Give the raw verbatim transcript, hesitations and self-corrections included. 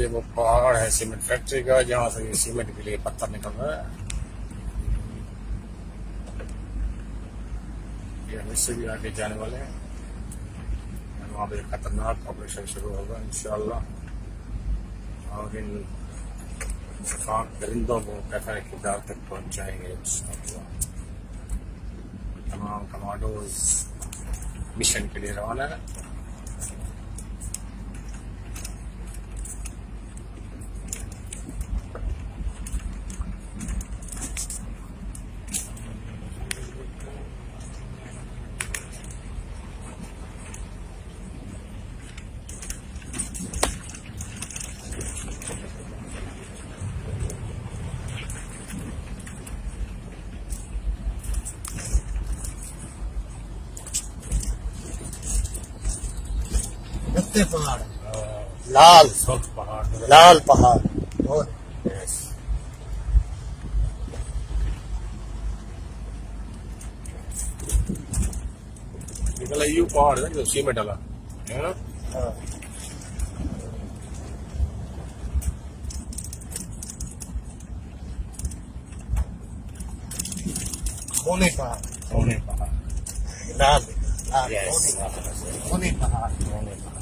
ये वो पहाड़ है सीमेंट फैक्ट्री का, जहाँ से ये सीमेंट के लिए पत्थर निकल रहा है। ये हम इससे भी आगे जाने वाले हैं, वहाँ पे खतरनाक ऑपरेशन शुरू होगा इंशाअल्लाह। और इन शफाक परिंदों को कैफे किरदार तक पहुँचाएंगे इंशाअल्लाह। तमाम कमांडोज मिशन के लिए रवाना है। पहाड़ लाल पहाड़ लाल पहाड़ और निकला यू पहाड़ है जो सीमेंट डाला है ना। सोने पहाड़ सोने पहाड़ लाल लाल यस सोने पहाड़ सोने पहाड़।